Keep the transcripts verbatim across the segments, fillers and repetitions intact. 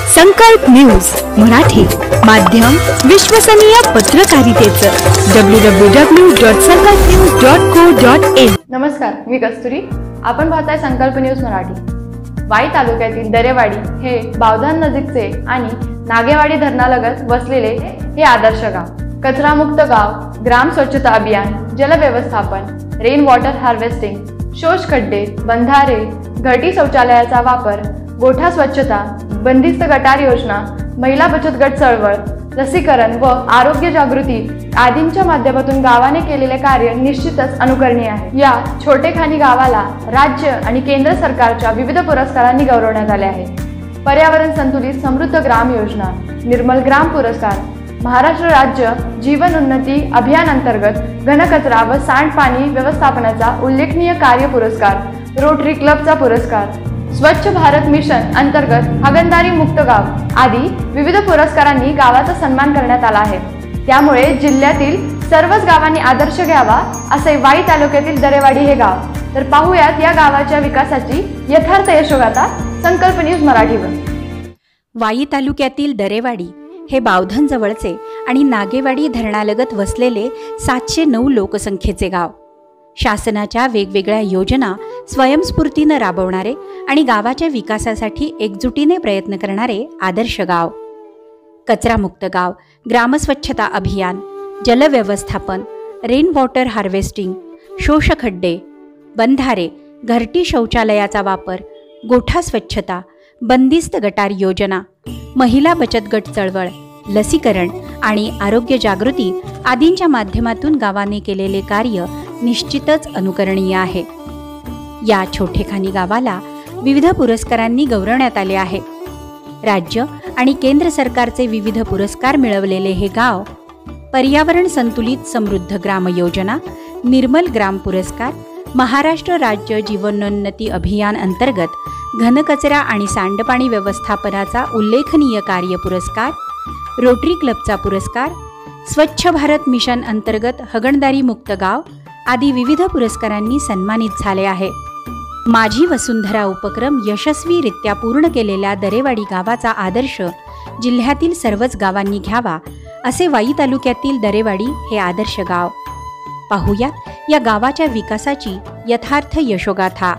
संकल्प न्यूज मराठी माध्यम विश्वसनीय पत्रकारितेचं W W W dot Sankalp news dot co dot in. नमस्कार, मी कस्तुरी। आपण पाहताय संकल्प न्यूज मराठी। वाई तालुक्यातील दरेवाडी हे बावधन नजीकचे आणि नागेवाडी धरणालगत वसलेले हे आदर्श गाव, कचरामुक्त गाव, ग्राम स्वच्छता अभियान, जल व्यवस्थापन, रेन वॉटर हार्वेस्टिंग, शोष खड्डे, बंधारे, घरटी शौचालयाचा वापर, गोठा स्वच्छता, बंदिस्त गटार योजना, महिला बचत गट चळवळ, लसीकरण व आरोग्य जागृती आदींच्या माध्यमातून गावाने केलेले कार्य निश्चितच अनुकरणीय आहे। या छोटेखानी गावाला राज्य आणि केंद्र सरकारच्या विविध पुरस्कारांनी गौरवण्यात आले आहे। पर्यावरण संतुलित समृद्ध ग्राम योजना, निर्मल ग्राम पुरस्कार, महाराष्ट्र राज्य जीवन उन्नती अभियान अंतर्गत घनकचरा व सांडपाणी व्यवस्थापनाचा उल्लेखनीय कार्य पुरस्कार, रोटरी क्लबचा पुरस्कार, स्वच्छ भारत मिशन अंतर्गत हागणदारी मुक्त गाव आदी विविध पुरस्कारांनी गावाचा सन्मान करण्यात आला आहे। त्यामुळे जिल्ह्यातील सर्वच गावांनी आदर्श घ्यावा असे वाई तालुक्यातील दरेवाडी हे गाव। तर पाहूयात या गावाच्या विकासाची यथार्थ यशोगाथा संकल्प न्यूज मराठीवर। वाई तालुक्यातील दरेवाडी हे बावधन जवळचे आणि नागेवाडी धरणालगत वसलेले सातशे नऊ लोकसंख्येचे गाव। शासनाच्या वेगवेगळ्या योजना स्वयंस्फूर्तीने राबवणारे आणि गावाच्या विकासासाठी एकजुटीने प्रयत्न करणारे आदर्श गाव। कचरामुक्त गाव, ग्रामस्वच्छता अभियान, जल व्यवस्थापन, रेन वॉटर हार्वेस्टिंग, शोष खड्डे, बंधारे, घरटी शौचालयाचा वापर, गोठा स्वच्छता, बंदिस्त गटार योजना, महिला बचत गट चळवळ, लसीकरण आणि आरोग्य जागृती आदींच्या माध्यमातून गावाने केलेले कार्य निश्चितच अनुकरणीय आहे। या छोटेखानी गावाला विविध पुरस्कारांनी गौरवण्यात आले आहे। राज्य आणि केंद्र सरकारचे विविध पुरस्कार मिळवलेले हे गाव पर्यावरण संतुलित समृद्ध ग्राम योजना, निर्मल ग्राम पुरस्कार, महाराष्ट्र राज्य जीवनोन्नती अभियान अंतर्गत घनकचरा आणि सांडपाणी व्यवस्थापनाचा उल्लेखनीय कार्य पुरस्कार, रोटरी क्लबचा पुरस्कार, स्वच्छ भारत मिशन अंतर्गत हागणदारी मुक्त गाव आदी विविध पुरस्कारांनी सन्मानित झाले आहे। माझी वसुंधरा उपक्रम यशस्वीरित्या पूर्ण केलेल्या दरेवाडी गावाचा आदर्श जिल्ह्यातील सर्वच गावांनी घ्यावा असे वाई तालुक्यातील दरेवाडी हे आदर्श गाव। पाहूया या गावाच्या विकासाची यथार्थ यशोगाथा।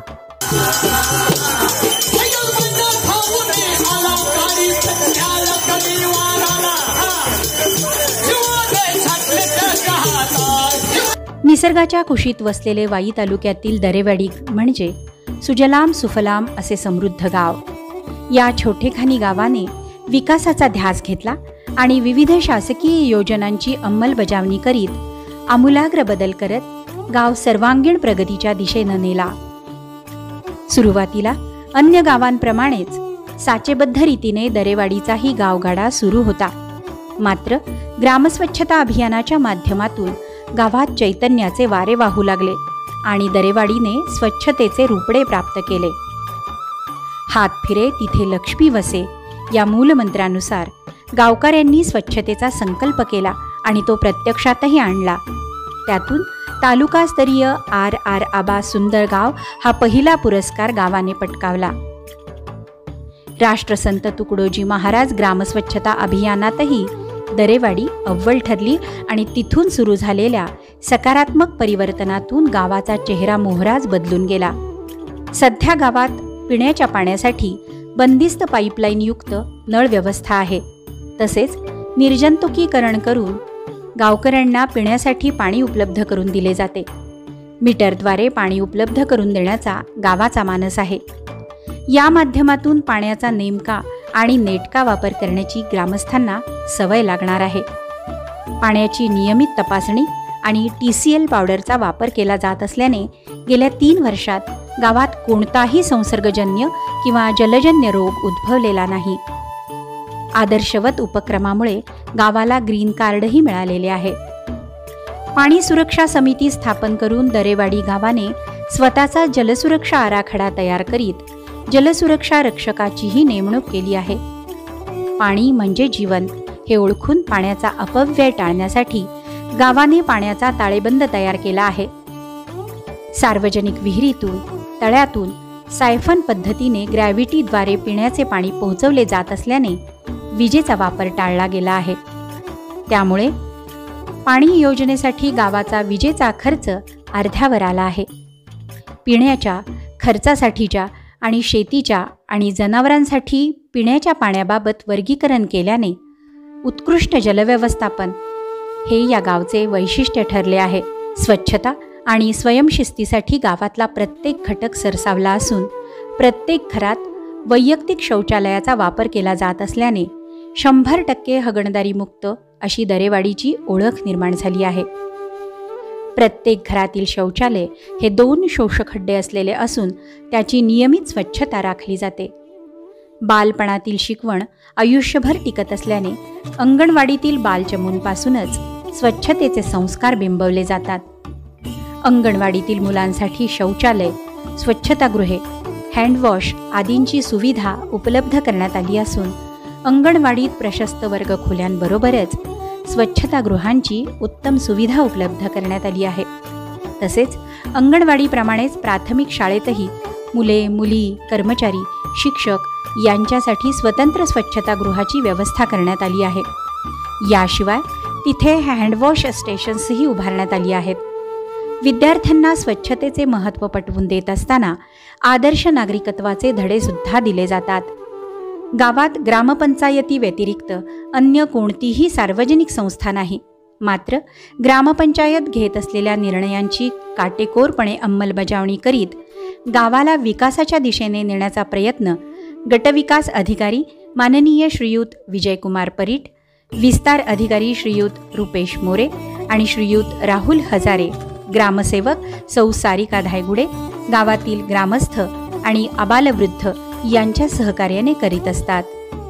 निसर्गाच्या कुशीत वसलेले वाई तालुक्यातील दरेवाडी म्हणजे सुजलाम सुफलाम असे समृद्ध गाव। या छोटेखानी गावाने विकासाचा ध्यास घेतला आणि विविध शासकीय योजनांची अंमलबजावणी करीत आमूलाग्र बदल करत गाव सर्वांगीण प्रगतीच्या दिशेने नेला। सुरुवातीला अन्य गावांप्रमाणेच साचेबद्ध रीतीने दरेवाडीचाही गावगाडा सुरू होता। मात्र ग्रामस्वच्छता अभियानाच्या माध्यमातून गावात चैतन्याचे वारे वाहू लागले आणि दरेवाडीने स्वच्छतेचे रूपडे प्राप्त केले। हात फिरे तिथे लक्ष्मी वसे या मूलमंत्रानुसार गावकऱ्यांनी स्वच्छतेचा संकल्प केला आणि तो प्रत्यक्षातही आणला। त्यातून तालुकास्तरीय आर आर आबा सुंदर गाव हा पहिला पुरस्कार गावाने पटकावला। राष्ट्रसंत तुकडोजी महाराज ग्रामस्वच्छता अभियानातही दरेवाडी अव्वल ठरली आणि तिथून सुरू झालेल्या सकारात्मक परिवर्तनातून गावाचा चेहरा मोहराच बदलून गेला। सध्या गावात पिण्याच्या पाण्यासाठी बंदिस्त पाईपलाईन युक्त नळ व्यवस्था आहे। तसेच निर्जंतुकीकरण करून गावकऱ्यांना पिण्यासाठी पाणी उपलब्ध करून दिले जाते। मीटरद्वारे पाणी उपलब्ध करून देण्याचा गावाचा मानस आहे। या माध्यमातून पाण्याचा नेमका आणि नेटका वापर करण्याची ग्रामस्थांना सवय लागणार आहे। पाण्याची नियमित तपासणी आणि टी सी एल पावडरचा वापर केला जात असल्याने गेल्या तीन वर्षात गावात कोणताही संसर्गजन्य किंवा जलजन्य रोग उद्भवलेला नाही। आदर्शवत उपक्रमामुळे गावाला ग्रीन कार्डही मिळालेले आहे। पाणी सुरक्षा समिती स्थापन करून दरेवाडी गावाने स्वतःचा जलसुरक्षा आराखडा तयार करीत जलसुरक्षा रक्षकाचीही नेमणूक केली आहे। पाणी म्हणजे जीवन हे ओळखून पाण्याचा अपव्यय टाळण्यासाठी गावाने पाण्याचा ताळेबंद तयार केला आहे। सार्वजनिक विहिरीतून, तळ्यातून सायफन पद्धतीने ग्रॅव्हिटीद्वारे पिण्याचे पाणी पोहोचवले जात असल्याने विजेचा वापर टाळला गेला आहे. त्यामुळे पाणी योजनेसाठी गावाचा विजेचा खर्च अर्ध्यावर आला आहे. पिण्याच्या खर्चासाठीच्या आणि शेतीच्या आणि जनावरांसाठी पिण्याच्या पाण्याबाबत वर्गीकरण केल्याने उत्कृष्ट जलव्यवस्थापन हे या गावचे वैशिष्ट्य ठरले आहे. स्वच्छता आणि स्वयंशिस्तीसाठी गावातला प्रत्येक घटक सरसावला असून प्रत्येक घरात वैयक्तिक शौचालयाचा वापर केला जात असल्याने शंभर टक्के हागणदारीमुक्त अशी दरेवाडीची ओळख निर्माण झाली आहे. प्रत्येक घरातील शौचालय हे दोन शोषखड्डे असलेले असून त्याची नियमित स्वच्छता राखली जाते. बालपणातील शिकवण आयुष्यभर टिकत असल्याने अंगणवाडीतील बालचमूंपासूनच स्वच्छतेचे संस्कार बिंबवले जातात. अंगणवाडीतील मुलांसाठी शौचालय, स्वच्छतागृहे, हँडवॉश आदींची सुविधा उपलब्ध करण्यात आली असून अंगणवाडीत प्रशस्त वर्ग खोल्यांबरोबरच स्वच्छतागृहांची उत्तम सुविधा उपलब्ध करण्यात आली आहे. तसेच अंगणवाडीप्रमाणेच प्राथमिक शाळेतही मुले, मुली, कर्मचारी, शिक्षक यांच्यासाठी स्वतंत्र स्वच्छतागृहाची व्यवस्था करण्यात आली आहे. याशिवाय तिथे हँडवॉश स्टेशन्सही उभारण्यात आली आहेत. विद्यार्थ्यांना स्वच्छतेचे महत्त्व पटवून देत असताना आदर्श नागरिकत्वाचे धडेसुद्धा दिले जातात. गावात ग्रामपंचायती व्यतिरिक्त अन्य कोणतीही सार्वजनिक संस्था नाही. मात्र ग्रामपंचायत घेत असलेल्या निर्णयांची काटेकोरपणे अंमलबजावणी करीत गावाला विकासाच्या दिशेने नेण्याचा प्रयत्न गटविकास अधिकारी माननीय श्रीयुत विजयकुमार परीट, विस्तार अधिकारी श्रीयुत रुपेश मोरे आणि श्रीयुत राहुल हजारे, ग्रामसेवक सौ सारिका धायगुडे, गावातील ग्रामस्थ आणि आबालवृद्ध यांच्या सहकार्याने करीत असतात.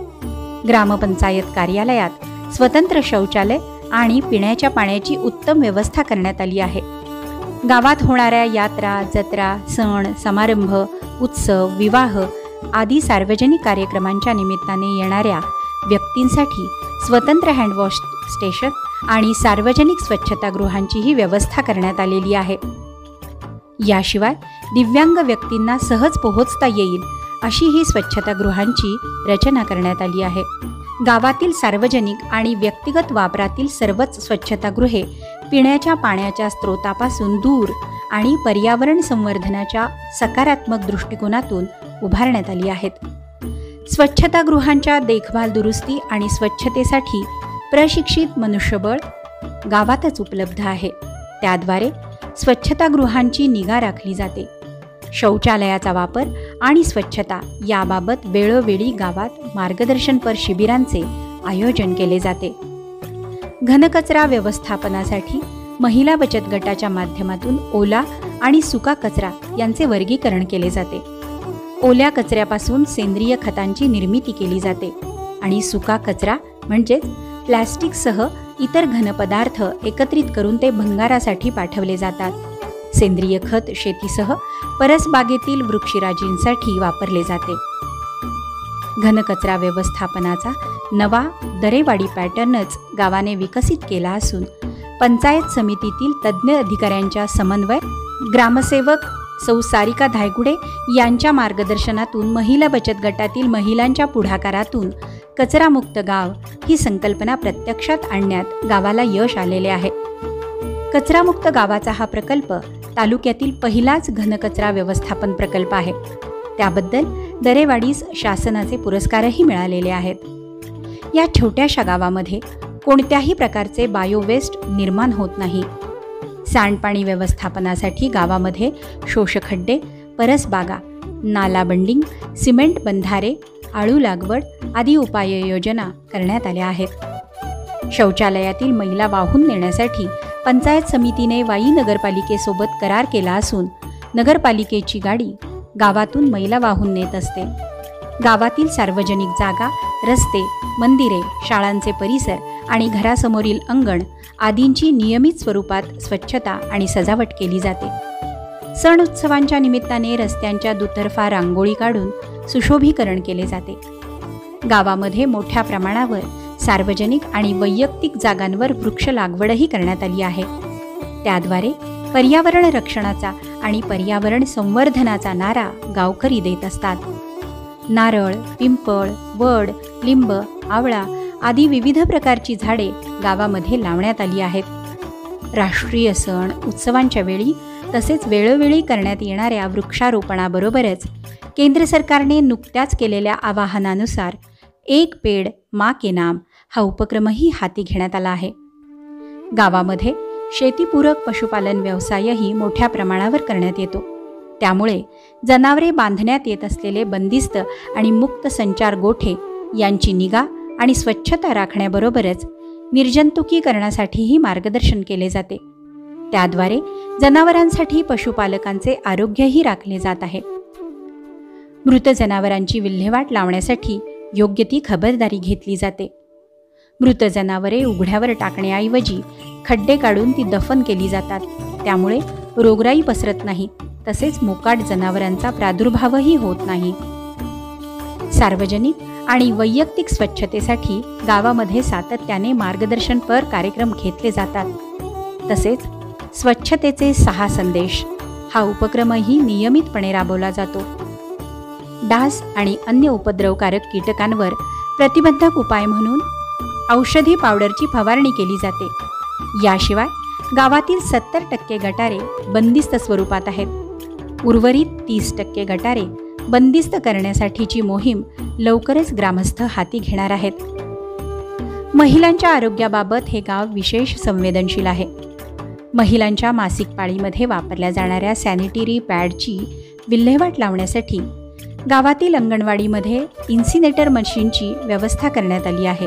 ग्रामपंचायत कार्यालयात स्वतंत्र शौचालय आणि पिण्याच्या पाण्याची उत्तम व्यवस्था करण्यात आली आहे. गावात होणाऱ्या यात्रा, जत्रा, सण, समारंभ, उत्सव, विवाह आदी सार्वजनिक कार्यक्रमांच्या निमित्ताने येणाऱ्या व्यक्तींसाठी स्वतंत्र हँडवॉश स्टेशन आणि सार्वजनिक स्वच्छतागृहांचीही व्यवस्था करण्यात आलेली आहे. याशिवाय दिव्यांग व्यक्तींना सहज पोहोचता येईल अशी ही स्वच्छतागृहांची रचना करण्यात आली आहे. गावातील सार्वजनिक आणि व्यक्तिगत वापरातील सर्वच स्वच्छतागृहे पिण्याच्या पाण्याच्या स्रोतापासून दूर आणि पर्यावरण संवर्धनाच्या सकारात्मक दृष्टिकोनातून उभारण्यात आली आहेत. स्वच्छतागृहांच्या देखभाल, दुरुस्ती आणि स्वच्छतेसाठी प्रशिक्षित मनुष्यबळ गावातच उपलब्ध आहे. त्याद्वारे स्वच्छतागृहांची निगा राखली जाते. शौचालयाचा वापर आणि स्वच्छता याबाबत वेळोवेळी गावात मार्गदर्शनपर शिबिरांचे आयोजन केले जाते. घनकचरा व्यवस्थापनासाठी महिला बचत गटाच्या माध्यमातून ओला आणि सुका कचरा यांचे वर्गीकरण केले जाते. ओल्या कचऱ्यापासून सेंद्रिय खतांची निर्मिती केली जाते आणि सुका कचरा म्हणजेच प्लॅस्टिकसह इतर घनपदार्थ एकत्रित करून ते भंगारासाठी पाठवले जातात. सेंद्रिय खत शेतीसह परसबागेतील वृक्षराजींसाठी वापरले जाते. घनकचरा व्यवस्थापनाचा नवा दरेवाडी पॅटर्नच गावाने विकसित केला असून पंचायत समितीतील तज्ज्ञ अधिकाऱ्यांच्या समन्वय, ग्रामसेवक सौ सारिका धायगुडे यांच्या मार्गदर्शनातून महिला बचत गटातील महिलांच्या पुढाकारातून कचरामुक्त गाव ही संकल्पना प्रत्यक्षात आणण्यात गावाला यश आलेले आहे. कचरामुक्त गावाचा हा प्रकल्प तालुक्यातील पहिलाच घनकचरा व्यवस्थापन प्रकल्प आहे. त्याबद्दल दरेवाडीस शासनाचे पुरस्कारही मिळालेले आहेत. या छोट्याशा गावामध्ये कोणत्याही प्रकारचे बायोवेस्ट निर्माण होत नाही. सांडपाणी व्यवस्थापनासाठी गावामध्ये शोषखड्डे, परसबागा, नाला बंडिंग, सिमेंट बंधारे, आळू लागवड आदी उपाययोजना करण्यात आल्या आहेत. शौचालयातील मैला वाहून नेण्यासाठी पंचायत समितीने वाई नगरपालिकेसोबत करार केला असून नगरपालिकेची गाडी गावातून मैला वाहून नेत असते. गावातील सार्वजनिक जागा, रस्ते, मंदिरे, शाळांचे परिसर आणि घरासमोरील अंगण आदींची नियमित स्वरूपात स्वच्छता आणि सजावट केली जाते. सण उत्सवांच्या निमित्ताने रस्त्यांच्या दुतर्फा रांगोळी काढून सुशोभीकरण केले जाते. गावामध्ये मोठ्या प्रमाणावर सार्वजनिक आणि वैयक्तिक जागांवर वृक्ष लागवडही करण्यात आली आहे. त्याद्वारे पर्यावरण रक्षणाचा आणि पर्यावरण संवर्धनाचा नारा गावकरी देत असतात. नारळ, पिंपळ, वड, लिंब, आवळा आदी विविध प्रकारची झाडे गावामध्ये लावण्यात आली आहेत. राष्ट्रीय सण उत्सवांच्या वेळी तसेच वेळोवेळी करण्यात येणाऱ्या वृक्षारोपणाबरोबरच केंद्र सरकारने नुकत्याच केलेल्या आवाहनानुसार एक पेड माँ के नाम हा उपक्रमही हाती घेण्यात आला आहे. गावामध्ये शेतीपूरक पशुपालन व्यवसायही मोठ्या प्रमाणावर करण्यात येतो. त्यामुळे जनावरे बांधण्यात येत असलेले बंदिस्त आणि मुक्त संचार गोठे यांची निगा आणि स्वच्छता राखण्याबरोबरच निर्जंतुकीकरणासाठीही मार्गदर्शन केले जाते. त्याद्वारे जनावरांसाठी पशुपालकांचे आरोग्यही राखले जात आहे. मृत जनावरांची विल्हेवाट लावण्यासाठी योग्य ती खबरदारी घेतली जाते. मृत जनावरे उघड्यावर टाकण्याऐवजी खड्डे काढून ती दफन केली जातात. त्यामुळे रोगराई पसरत नाही, तसेच मोकाट जनावरांचा प्रादुर्भावही होत नाही. सार्वजनिक आणि वैयक्तिक स्वच्छतेसाठी गावामध्ये सातत्याने मार्गदर्शनपर कार्यक्रम घेतले जातात. तसेच स्वच्छतेचे सहा संदेश हा उपक्रमही नियमितपणे राबवला जातो. डास आणि अन्य उपद्रवकारक कीटकांवर प्रतिबंधक उपाय म्हणून औषधी पावडरची फवारणी केली जाते. याशिवाय गावातील सत्तर टक्के गटारे बंदिस्त स्वरूपात आहेत. उर्वरित तीस टक्के गटारे बंदिस्त करण्यासाठीची मोहीम लवकरच ग्रामस्थ हाती घेणार आहेत. महिलांच्या आरोग्याबाबत हे गाव विशेष संवेदनशील आहे. महिलांच्या मासिक पाळीमध्ये वापरल्या जाणाऱ्या सॅनिटरी पॅडची विल्हेवाट लावण्यासाठी गावातील अंगणवाडीमध्ये इन्सिनेटर मशीनची व्यवस्था करण्यात आली आहे.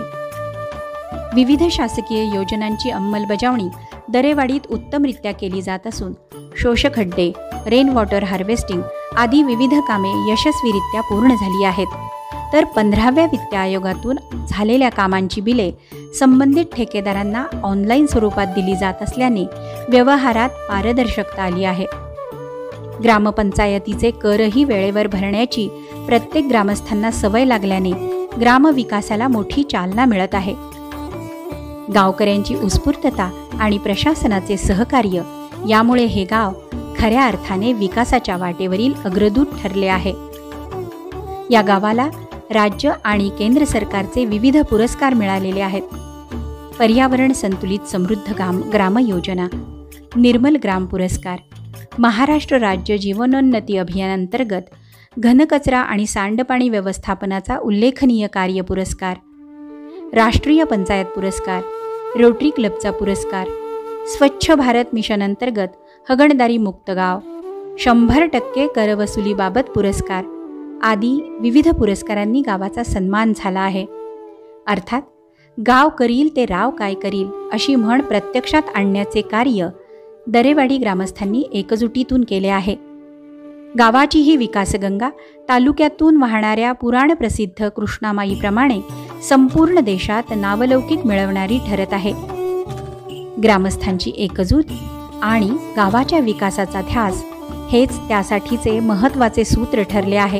विविध शासकीय योजनांची अंमलबजावणी दरेवाडीत उत्तमरित्या केली जात असून शोषखड्डे, रेन वॉटर हार्वेस्टिंग आदी विविध कामे यशस्वीरित्या पूर्ण झाली आहेत. तर पंधराव्या वित्त आयोगातून झालेल्या कामांची बिले संबंधित ठेकेदारांना ऑनलाईन स्वरूपात दिली जात असल्याने व्यवहारात पारदर्शकता आली आहे. ग्रामपंचायतीचे करही वेळेवर भरण्याची प्रत्येक ग्रामस्थांना सवय लागल्याने ग्रामविकासाला मोठी चालना मिळत आहे. गावकऱ्यांची उत्स्फूर्तता आणि प्रशासनाचे सहकार्य यामुळे हे गाव खऱ्या अर्थाने विकासाच्या वाटेवरील अग्रदूत ठरले आहे. या गावाला राज्य आणि केंद्र सरकारचे विविध पुरस्कार मिळालेले आहेत. पर्यावरण संतुलित समृद्ध ग्राम ग्राम योजना, निर्मल ग्राम पुरस्कार, महाराष्ट्र राज्य जीवनोन्नती अभियानांतर्गत घनकचरा आणि सांडपाणी व्यवस्थापनाचा उल्लेखनीय कार्य पुरस्कार, राष्ट्रीय पंचायत पुरस्कार, रोटरी क्लबचा पुरस्कार, स्वच्छ भारत मिशन अंतर्गत हगणदारी मुक्त गाव, शंभर टक्के करवसुलीबाबत पुरस्कार आदी विविध पुरस्कारांनी गावाचा सन्मान झाला आहे. अर्थात गाव करील ते राव काय करील अशी म्हण प्रत्यक्षात आणण्याचे कार्य दरेवाडी ग्रामस्थांनी एकजुटीतून केले आहे. गावाची ही विकासगंगा तालुक्यातून वाहणाऱ्या पुराणप्रसिद्ध कृष्णामाईप्रमाणे संपूर्ण देशात नावलौकिक मिळवणारी ठरत आहे. ग्रामस्थांची एकजूट आणि गावाच्या विकासाचा ध्यास हेच त्यासाठीचे महत्त्वाचे सूत्र ठरले आहे.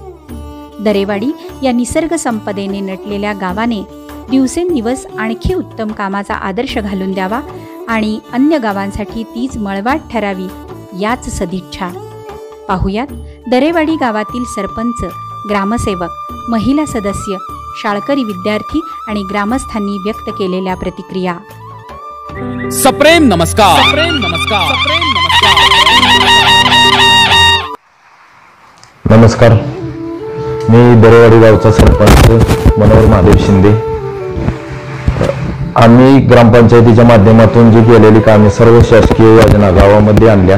दरेवाडी या निसर्ग संपदेने नटलेल्या गावाने दिवसेंदिवस आणखी उत्तम कामाचा आदर्श घालून द्यावा आणि अन्य गावांसाठी तीच मळवाट ठरावी याच सदिच्छा. पाहुयात दरेवाडी गावातील सरपंच, ग्रामसेवक, महिला सदस्य, शाळकरी विद्यार्थी आणि ग्रामस्थांनी व्यक्त केलेल्या प्रतिक्रिया. सप्रेम नमस्कार. सप्रेम नमस्कार. सप्रेम नमस्कार. नमस्कार. मी दरेवाडी गावचा सरपंच मनोहर महादेव शिंदे. आम्ही ग्रामपंचायतीच्या माध्यमातून जी केलेली कामे सर्व शासकीय योजना गावामध्ये आणल्या.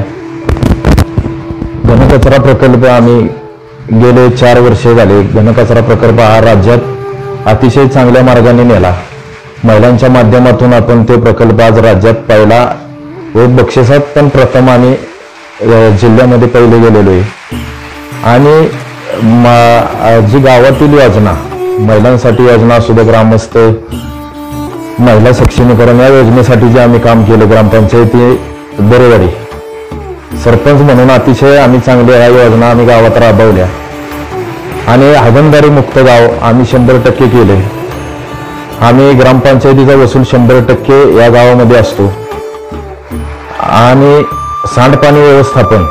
घनकचरा प्रकल्प आम्ही गेले चार वर्षे झाले. घनकचरा प्रकल्प हा राज्यात अतिशय चांगल्या मार्गाने नेला. महिलांच्या माध्यमातून आपण ते प्रकल्प आज राज्यात पहिला व बक्षिसात पण प्रथम आणि जिल्ह्यामध्ये पहिले गेलेलो आहे. आणि जी गावातील योजना, महिलांसाठी योजना असू द्या, ग्रामस्थ महिला सक्षमीकरण या योजनेसाठी जे आम्ही काम केलं ग्रामपंचायती दरेवाडी सरपंच म्हणून अतिशय आम्ही चांगल्या ह्या योजना आम्ही गावात राबवल्या. आणि हागणदारी मुक्त गाव आम्ही शंभर टक्के केले. आम्ही ग्रामपंचायतीचा वसूल शंभर टक्के या गावामध्ये असतो. आणि सांडपाणी व्यवस्थापन,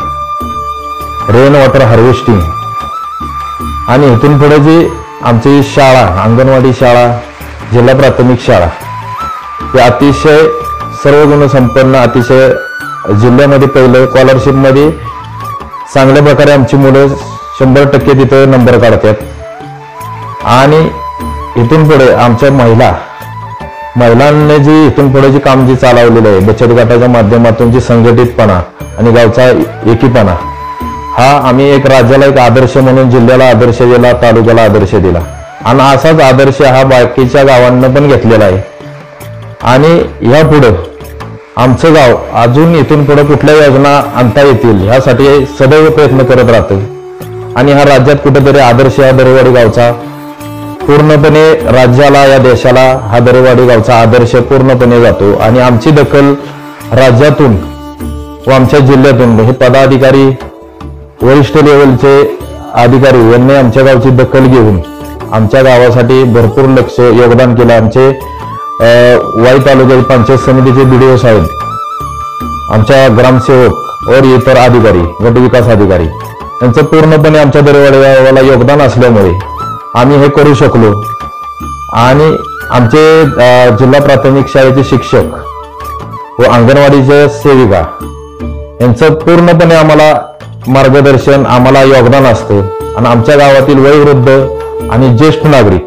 रेन वॉटर हार्वेस्टिंग आणि इथून पुढे जी आमची शाळा, अंगणवाडी शाळा, जिल्हा प्राथमिक शाळा हे अतिशय सर्व गुणसंपन्न, अतिशय जिल्ह्यामध्ये पहिलं स्कॉलरशिपमध्ये चांगल्या प्रकारे आमची मुलं शंभर टक्के तिथं नंबर काढतात. आणि इथून पुढे आमच्या महिला महिलांनी जी इथून पुढे जी काम जी चालवलेलं आहे, बचत गटाच्या माध्यमातून जी संघटितपणा आणि गावचा एकीपणा, हा आम्ही एक राज्याला एक आदर्श म्हणून जिल्ह्याला आदर्श दिला, तालुक्याला आदर्श दिला आणि असाच आदर्श हा बाकीच्या गावांना पण घेतलेला आहे. आणि यापुढं आमचं गाव अजून इथून पुढे कुठल्या योजना आणता येतील यासाठी सदैव प्रयत्न करत राहतो. आणि हा राज्यात कुठेतरी आदर्श हा दरेवाडी गावचा पूर्णपणे राज्याला, या देशाला हा दरेवाडी गावचा आदर्श पूर्णपणे जातो. आणि आमची दखल राज्यातून व आमच्या जिल्ह्यातून हे पदाधिकारी, वरिष्ठ लेवलचे अधिकारी यांनी आमच्या गावची दखल घेऊन आमच्या गावासाठी भरपूर लक्ष योगदान केलं. आमचे वाई तालुक्यातील पंचायत समितीचे बीडीओ साहेब, आमच्या ग्रामसेवक व इतर अधिकारी, गट विकास अधिकारी यांचं पूर्णपणे आमच्या दरेवाडी गावाला योगदान असल्यामुळे आम्ही हे करू शकलो. आणि आमचे जिल्हा प्राथमिक शाळेचे शिक्षक व अंगणवाडीच्या सेविका यांचं पूर्णपणे आम्हाला मार्गदर्शन, आम्हाला योगदान असतं. आणि आमच्या गावातील वयोवृद्ध आणि ज्येष्ठ नागरिक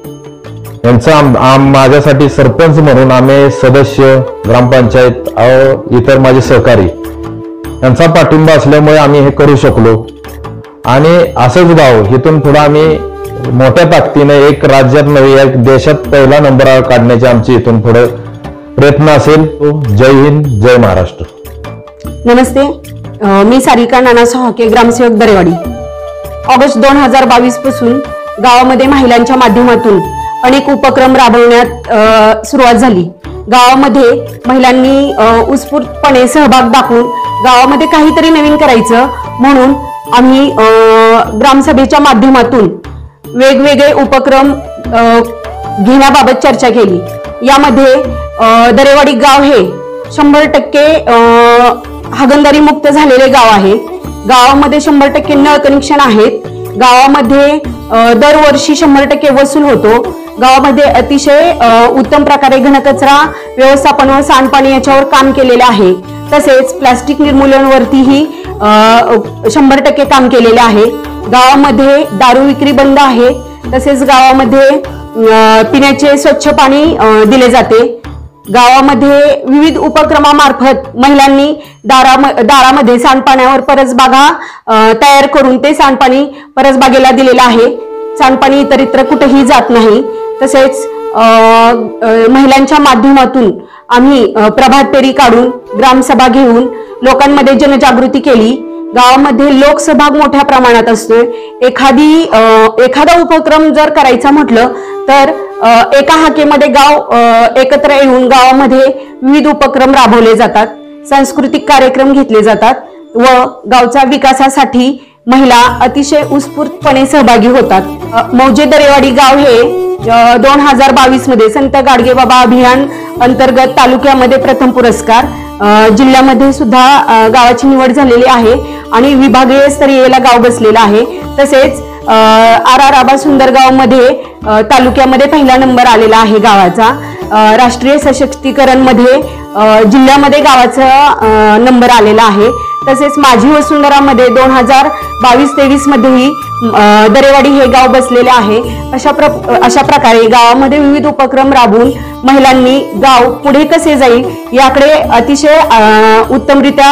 यांचं आम, आम माझ्यासाठी सरपंच म्हणून आम्ही सदस्य, ग्रामपंचायत व इतर माझे सहकारी यांचा पाठिंबा असल्यामुळे आम्ही हे करू शकलो. आणि असंच गाव इथून पुढे आम्ही मोठ्या ताकदीने एक राज्यात नव्हे, एक देशात पहिला नंबर काढण्याचे आमचे इथून पुढे प्रयत्न असेल. जय हिंद, जय महाराष्ट्र. नमस्ते, मी सारिका नाना सोहाके, ग्रामसेवक दरेवाडी. ऑगस्ट दोन हजार बावीस पासून गावामध्ये महिलांच्या माध्यमातून अनेक उपक्रम राबवण्यात सुरुवात झाली. गावामध्ये महिलांनी उत्स्फूर्तपणे सहभाग दाखवून गावामध्ये काहीतरी नवीन करायचं म्हणून आम्ही ग्रामसभेच्या माध्यमातून वेगवेगळे उपक्रम घेण्याबाबत चर्चा केली. यामध्ये दरेवाडी गाव हे शंभर टक्के हागणदारी मुक्त झालेले गाव आहे. गावामध्ये शंभर टक्के नळ कनेक्शन आहेत. गावामध्ये दरवर्षी शंभर टक्के वसूल होतो. गावामध्ये अतिशय उत्तम प्रकारे घनकचरा व्यवस्थापन व सांडपाणी याच्यावर काम केलेलं आहे. तसेच प्लास्टिक निर्मूलनावरतीही शंभर टक्के काम केलेले आहे. गावामध्ये दारू विक्री बंद आहे. तसेच गावामध्ये पिण्याचे स्वच्छ पाणी दिले जाते. गावामध्ये विविध उपक्रमामार्फत महिलांनी दारा दारामध्ये सांडपाण्यावर परसबागा तयार करून ते सांडपाणी परसबागेला दिलेलं आहे. सांडपाणी इतरत्र कुठेही जात नाही. तसेच महिलांच्या माध्यमातून आम्ही प्रभात फेरी काढून ग्रामसभा घेऊन लोकांमध्ये जनजागृती केली. गावामध्ये लोकसहभाग मोठ्या प्रमाणात असतोय. एखादी एखादा उपक्रम जर करायचा म्हटलं तर एका हाकेमध्ये गाव एकत्र येऊन गावामध्ये विविध उपक्रम राबवले जातात. सांस्कृतिक कार्यक्रम घेतले जातात व गावच्या विकासासाठी महिला अतिशय उत्स्फूर्तपणे सहभागी होतात. मौजे दरेवाडी गाव हे दोन हजार बावीस मध्ये संत गाडगेबाबा अभियान अंतर्गत तालुक्यामध्ये प्रथम पुरस्कार, जिल्ह्यामध्ये सुद्धा गावाची निवड झालेली आहे आणि विभागीय स्तरीयला गाव बसलेला आहे. तसेच आर आर आबा सुंदरगाव मध्ये तालुक्यामध्ये पहिला नंबर आलेला आहे गावाचा. राष्ट्रीय सशक्तीकरण मध्ये जिल्ह्यामध्ये गावाचा नंबर आलेला आहे. तसेच माझी वसुंधरामध्ये दोन हजार बावीस तेवीस मध्येही दरेवाडी हे गाव बसलेले आहे. अशा प्र अशा प्रकारे गावामध्ये विविध उपक्रम राबवून महिलांनी गाव पुढे कसे जाईल याकडे अतिशय उत्तमरित्या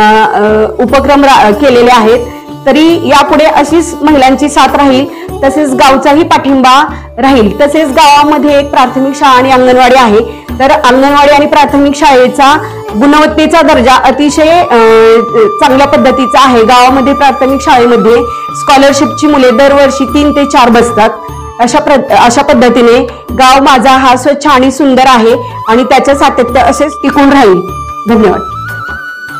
उपक्रम केलेले आहेत. तरी यापुढे अशीच महिलांची साथ राहील. तसेच गावचाही पाठिंबा राहील. तसेच गावामध्ये एक प्राथमिक शाळा आणि अंगणवाडी आहे. तर अंगणवाडी आणि प्राथमिक शाळेचा गुणवत्तेचा दर्जा अतिशय चांगल्या पद्धतीचा आहे. गावामध्ये प्राथमिक शाळेमध्ये स्कॉलरशिपची मुले दरवर्षी तीन ते चार बसतात. अशा प्र अशा पद्धतीने गाव माझा हा स्वच्छ आणि सुंदर आहे आणि त्याचं सातत्य असेच टिकून राहील. धन्यवाद.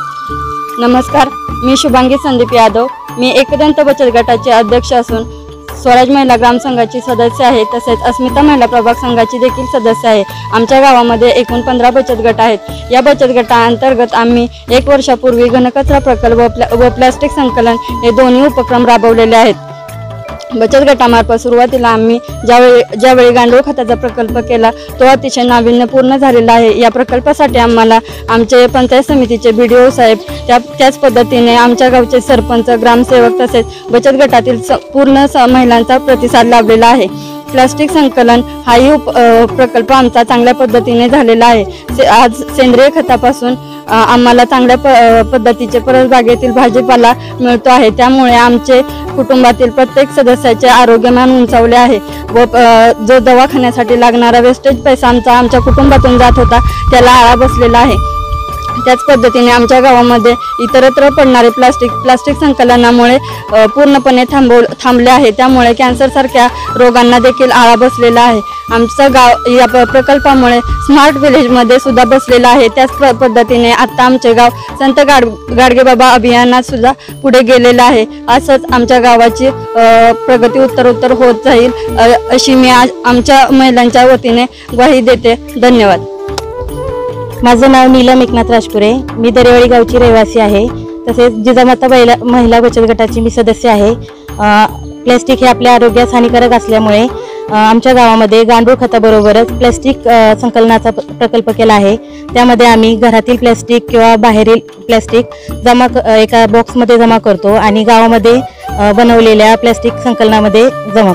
नमस्कार, मी शुभांगी संदीप यादव. मी एकदंत बचत गटाचे अध्यक्ष असून स्वराज महिला ग्राम संघाची सदस्य आहे, तसेच अस्मिता महिला प्रभाग संघाची देखील सदस्य आहे। आमच्या गावामध्ये एकूण पंधरा बचत गट आहेत। या बचत गटांतर्गत आम्ही एक वर्षापूर्वी घनकचरा प्रकल्प व प्लास्टिक संकलन हे दोन्ही उपक्रम राबवलेले आहेत। बचत गटामार्फत सुरुवातीला आम्ही ज्यावेळी ज्यावेळी गांडूळ खताचा प्रकल्प केला तो अतिशय नाविन्यपूर्ण झालेला आहे। या प्रकल्पासाठी आम्हाला आमचे पंचायत समितीचे बी डी ओ साहेब त्या त्याच पद्धतीने आमच्या गावचे सरपंच, ग्रामसेवक तसेच बचत गटातील पूर्ण महिलांचा प्रतिसाद लाभलेला आहे। प्लास्टिक संकलन हाही उप प्रकल्प आमचा चांगल्या पद्धतीने झालेला आहे। से आज सेंद्रिय खतापासून आम्हाला चांगल्या प पद्धतीचे परसबागेतील भाजीपाला मिळतो आहे। त्यामुळे आमचे कुटुंबातील प्रत्येक सदस्याचे आरोग्यमान उंचावले आहे व जो दवाखान्यासाठी लागणारा वेस्टेज पैसा आमचा आमच्या कुटुंबातून जात होता त्याला आळा बसलेला आहे। त्याच पद्धतीने आमच्या गावामध्ये इतरत्र पडणारे प्लास्टिक प्लास्टिक संकलनामुळे पूर्णपणे थांबव थांबले आहे। त्यामुळे कॅन्सरसारख्या रोगांना देखील आळा बसलेला आहे। आमचं गाव या प्रकल्पामुळे स्मार्ट विलेजमध्ये सुद्धा बसलेलं आहे। त्याच पद्धतीने आता आमचे गाव संत गाड गाडगेबाबा अभियानात सुद्धा पुढे गेलेलं आहे। असंच आमच्या गावाची प्रगती उत्तरोत्तर होत जाईल अशी मी आज आमच्या महिलांच्या वतीने ग्वाही देते। धन्यवाद। माझं नाव नीलम एकनाथ राजपुरे, मी दरेवाडी गावची रहिवासी आहे। तसेच जिजामाता महिला महिला बचत गटाची मी सदस्य आहे। प्लॅस्टिक हे आपल्या आरोग्यास हानिकारक असल्यामुळे आमच्या गावामध्ये गांडूळ खताबरोबरच प्लॅस्टिक संकलनाचा प्रकल्प केला आहे। त्यामध्ये आम्ही घरातील प्लॅस्टिक किंवा बाहेरील प्लॅस्टिक जमा एका बॉक्समध्ये जमा करतो आणि गावामध्ये बनवलेल्या प्लॅस्टिक संकलनामध्ये जमा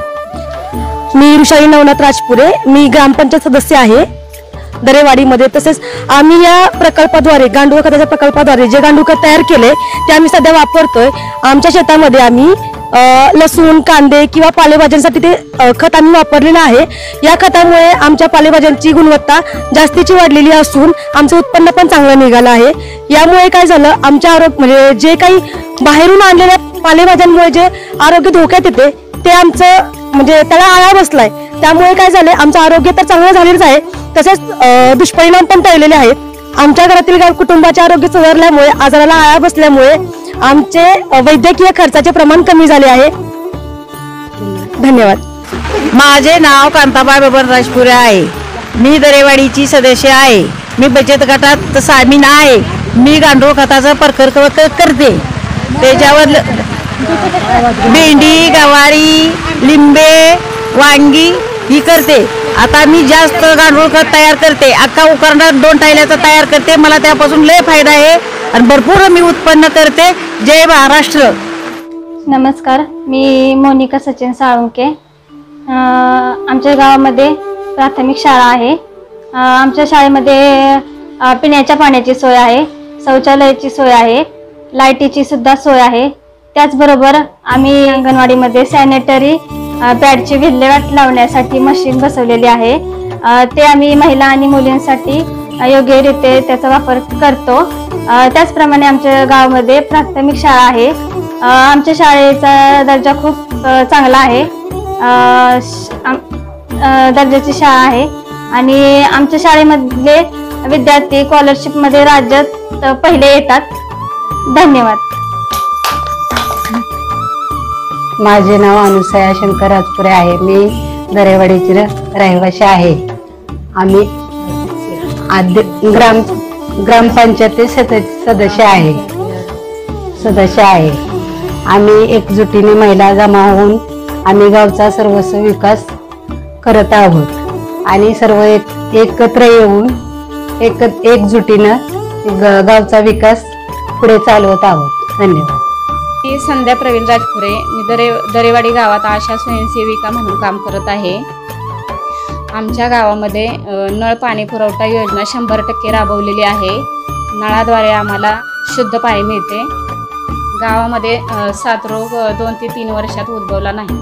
करतो। मी ऋषाली नवनाथ राजपुरे, मी ग्रामपंचायत सदस्य आहे दरेवाडीमध्ये। तसेच आम्ही या प्रकल्पाद्वारे गांडूळ खताच्या प्रकल्पाद्वारे जे गांडूळ खत तयार केले ते आम्ही सध्या वापरतोय। आमच्या शेतामध्ये आम्ही लसूण, कांदे किंवा पालेभाज्यांसाठी ते खत आम्ही वापरलेलं आहे। या खतामुळे आमच्या पालेभाज्यांची गुणवत्ता जास्तीची वाढलेली असून आमचं उत्पन्न पण चांगलं निघालं आहे। यामुळे काय झालं, आमच्या आरोग्य म्हणजे जे काही बाहेरून आणलेल्या पालेभाज्यांमुळे जे आरोग्य धोक्यात येते ते आमचं म्हणजे त्याला आळा बसलाय। त्यामुळे काय झालंय, आमचं आरोग्य तर चांगलं झालेलंच आहे, तसेच दुष्परिणाम पण टळलेले आहेत। आमच्या घरातील कुटुंबाचे आरोग्य सुधारल्यामुळे, आजाराला आळा बसल्यामुळे आमचे वैद्यकीय खर्चाचे प्रमाण कमी झाले आहे। धन्यवाद। माझे नाव कांताबाई बबन राजपुरे आहे, मी दरेवाडीची सदस्य आहे। मी बचत गटात सामील आहे। मी गांडूळ खताचा प्रकल्प करते। त्याच्यावर भेंडी, गवारी, लिंबे, वांगी ही करते। आता मी जास्त गांडूळ खत तयार करते, अख्खा उकरणात दोन टायल्याचा तयार करते। मला त्यापासून लय फायदा आहे आणि भरपूर मी उत्पन्न करते। जय महाराष्ट्र। नमस्कार, मी मोनिका सचिन साळुंके। आमच्या गावामध्ये प्राथमिक शाळा आहे। आमच्या शाळेमध्ये पिण्याच्या पाण्याची सोय आहे, शौचालयाची सोय आहे, लाईटीची सुद्धा सोय आहे। त्याचबरोबर आम्ही अंगणवाडीमध्ये सॅनिटरी पॅडची विल्हेवाट लावण्यासाठी मशीन बसवलेली आहे। ते आम्ही महिला आणि मुलींसाठी योग्यरीत्या त्याचा वापर करतो। त्याचप्रमाणे आमच्या गावामध्ये प्राथमिक शाळा आहे। आमच्या शाळेचा दर्जा खूप चांगला आहे, दर्जाची शाळा आहे आणि आमच्या शाळेमधले विद्यार्थी स्कॉलरशिपमध्ये राज्यात पहिले येतात। धन्यवाद। माझे नाव अनुसया शंकर राजपुरे आहे, मी दरेवाडीची रहिवासी आहे। आम्ही आद्य ग्राम ग्रामपंचायत सदस्य आहे सदस्य आहे आम्ही एकजुटीने महिला जमा होऊन आम्ही गावचा सर्वस्व विकास करत आहोत आणि सर्व एक एकत्र येऊन एक एकजुटीनं गावचा विकास पुढे चालवत आहोत। धन्यवाद। मी संध्या प्रवीण राजपुरे, मी दरे दरेवाडी गावात आशा स्वयंसेविका म्हणून काम करत आहे। आमच्या गावामध्ये नळ पाणी पुरवठा योजना शंभर टक्के राबवलेली आहे। नळाद्वारे आम्हाला शुद्ध पाणी मिळते। गावामध्ये साथरोग दोन ते तीन वर्षात उद्भवला नाही।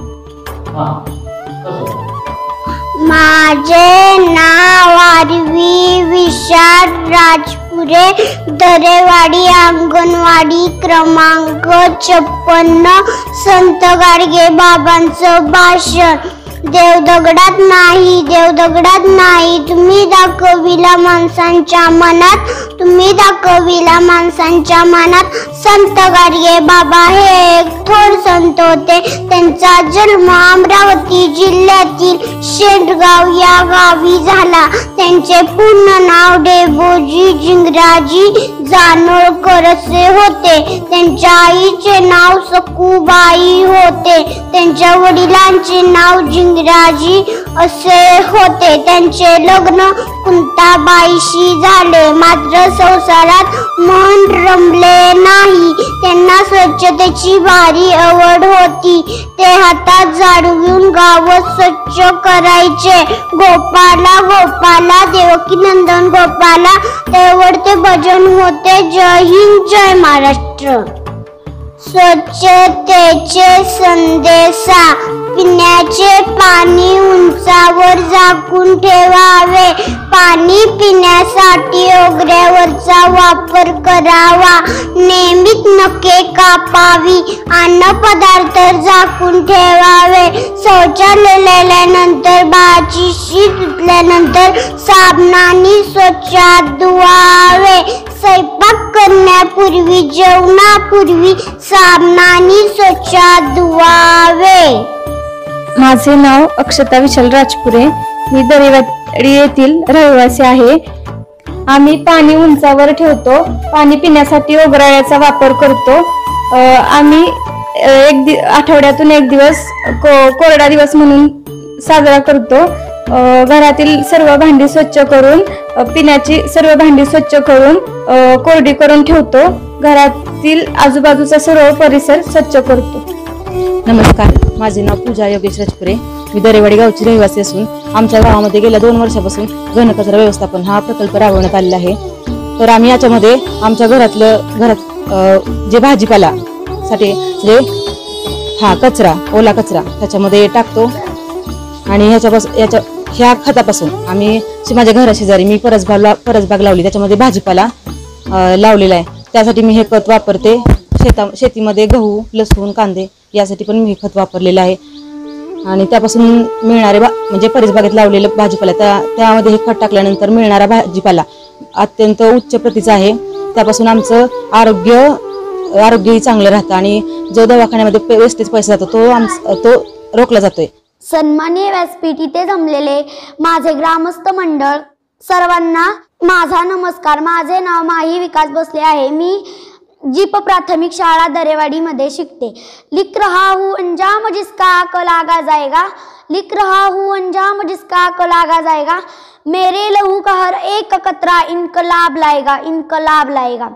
माझे नाव आरवी विशाल राजपुरे, दरेवाडी अंगणवाडी क्रमांक छप्पन्न। संत गाडगे बाबांचं भाषण। देव दगडात नाही, देव दगडात नाही, तुम्ही दाखविला माणसांच्या मनात, तुम्ही दाखविला माणसांच्या मनात. संत गाडगे बाबा हे एक थोर संत होते. त्यांचा जन्म अमरावती जिल्ह्यातील शेंडगाव या गावी झाला. त्यांचे पूर्ण नाव डेबोजी जिंगराजी जानोळकर असे होते. त्यांच्या आईचे नाव सखूबाई होते. त्यांच्या वडिलांचे नाव जिंगराजी असे होते. त्यांचे लग्न कुंताबाईशी झाले, मात्र संसारात मन रमले नाही. त्यांना स्वच्छतेची भारी आवड होती. ते हातात झाडू घेऊन गाव स्वच्छ करायचे. गोपाला गोपाला देवकी नंदन गोपाला तेवढते भजन होते. जय हिंद जय महाराष्ट्र. स्वच्छतेचे संदेशा. पिण्याचे पाणी उंचावर झाकून ठेवावे. पाणी पिण्यासाठी ओगऱ्यावरचा वापर करावा. नियमित नखे कापावी. अन्न पदार्थ झाकून ठेवावे. शौचालयानंतर बाळाची शी धुतल्यानंतर साबणाने स्वच्छ हात धुवावे. स्वयंपाक करण्यापूर्वी जेवणापूर्वी साबणाने स्वच्छ हात धुवावे. माझे नाव अक्षता विशाल राजपुरे. मी दरेवाडी येथील रहिवासी आहे. आम्ही पाणी उंचावर ठेवतो. पाणी पिण्यासाठी ओगराळ्याचा वापर करतो. आम्ही एक दि आठवड्यातून एक दिवस को कोरडा दिवस म्हणून साजरा करतो. घरातील सर्व भांडी स्वच्छ करून, पिण्याची सर्व भांडी स्वच्छ करून कोरडी करून ठेवतो. घरातील आजूबाजूचा सर्व परिसर स्वच्छ करतो. नमस्कार, माझे नाव पूजा योगेश राजपुरे. मी दरेवाडी गावची रहिवासी असून आमच्या गावामध्ये गेल्या दोन वर्षापासून घनकचरा व्यवस्थापन हा प्रकल्प राबवण्यात आलेला आहे. तर आम्ही याच्यामध्ये आमच्या घरातलं घरात जे भाजीपाला साठी जे हा कचरा ओला कचरा त्याच्यामध्ये टाकतो आणि ह्याच्यापासून याच्या ह्या खतापासून आम्ही माझ्या घरा शेजारी मी परसबाग परसबाग लावली, त्याच्यामध्ये भाजीपाला लावलेला आहे. त्यासाठी मी हे खत वापरते. शेता शेतीमध्ये गहू, लसूण, कांदे यासाठी पण मी हे खत वापरलेलं आहे. आणि त्यापासून मिळणारे बा म्हणजे परसबागेत लावलेलं भाजीपाला त्या त्यामध्ये हे खत टाकल्यानंतर मिळणारा भाजीपाला अत्यंत उच्च प्रतीचा आहे. त्यापासून आमचं आरोग्य आरोग्यही चांगलं राहतं आणि जो दवाखान्यामध्ये वेस्टेज पैसा जातो तो आम तो रोखला जातोय. सन्माननीय व्यासपीठ इथे जमलेले माझे ग्रामस्थ मंडळ सर्वांना माझा नमस्कार. माझे नाव माही विकास बसले आहे. मी जीप प्राथमिक शाळा दरेवाडी मध्ये शिकते. लिख रहा हूँ अंजाम जिसका अकल आगा जाएगा, लिख रहा हूँ अंजाम जिसका अकल आगा जाएगा, मेरे लहू का हर एक कतरा इनकलाब लाएगा, इनकलाब लाएगा.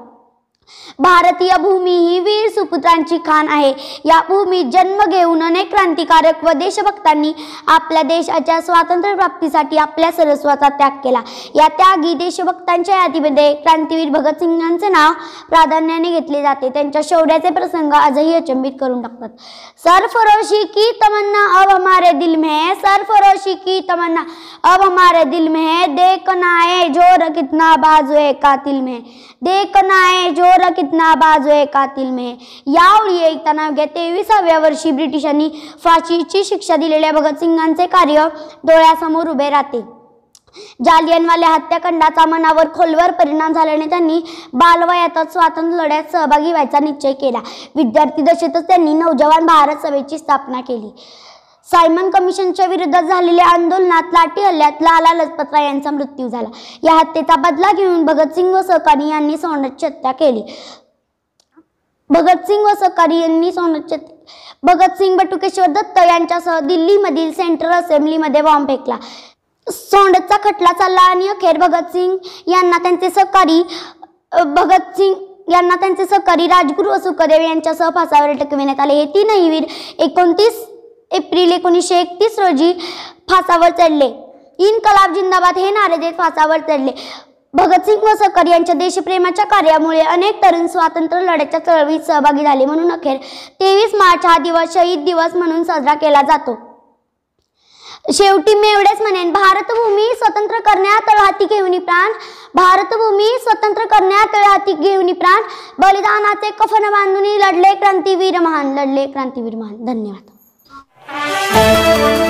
भारतीय भूमी ही वीर सुपुत्रांची खाण आहे. या भूमीत जन्म घेऊन अनेक क्रांतिकारक व देशभक्तांनी आपल्या देशाच्या स्वातंत्र्य प्राप्तीसाठी आपल्या सर्वस्वाचा त्याग केला. या त्यागी देशभक्तांच्या यादीमध्ये क्रांतीवीर भगतसिंगांचे नाव प्राधान्याने घेतले जाते. त्यांच्या शौर्याचे प्रसंग आजही अचंबित करून टाकतात. सरफरोशी की तमन्ना अब हमारे दिल में है, सरफरोशी की तमन्ना अब हमारे दिल में है, देखना है जोर कितना बाजुए कातिल में, देखना है जोर कितना बाजुए कातिल में. यावेळी ऐकताना अवघ्या तेविसाव्या वर्षी ब्रिटिशांनी फाशीची शिक्षा दिलेल्या भगतसिंगांचे कार्य डोळ्यासमोर उभे राहते. जालियनवाला हत्याकांडाचा मनावर खोलवर परिणाम झाल्याने त्यांनी बालवयातच स्वातंत्र्य लढ्यात सहभागी व्हायचा निश्चय केला. विद्यार्थी दशेतच त्यांनी नवजवान भारत सभेची स्थापना केली. सायमन कमिशनच्या विरोधात झालेल्या आंदोलनात लाठी हल्ल्यात लाला लजपतराय यांचा मृत्यू झाला. या हत्येचा बदला घेऊन भगतसिंग व सहकारी यांनी सोंडाची हत्या केली. भगतसिंग व सहकारी यांनी सोंडाची भगतसिंग बटुकेश्वर दत्त यांच्यासह दिल्लीमधील सेंट्रल असेंब्लीमध्ये बॉम्ब फेकला. सोंडचा खटला चालला आणि अखेर भगतसिंग यांना त्यांचे सहकारी भगतसिंग यांना त्यांचे सहकारी राजगुरू व सुखदेव यांच्यासह फासावर लटकविण्यात आले. हे तीनही वीर एकोणतीस एप्रिल एकोणीसशे एकतीस रोजी फासावर चढले. इन्कलाब जिंदाबाद हे नारे देत फासावर चढले. भगतसिंग व सहकारी यांच्या देशप्रेमाच्या कार्यामुळे अनेक तरुण स्वातंत्र्य लढ्याच्या चळवळीत सहभागी झाले. म्हणून अखेर तेवीस मार्च हा दिवस शहीद दिवस म्हणून साजरा केला जातो. शेवटी मी एवढेच म्हणेन, भारतभूमी स्वतंत्र करण्यात तळहाती घेऊन प्राण, भारतभूमी स्वतंत्र करण्यात तळहाती घेऊन प्राण, बलिदानाचे कफन बांधून लढले क्रांतीवीर महान, लढले क्रांतीवीर महान. धन्यवाद.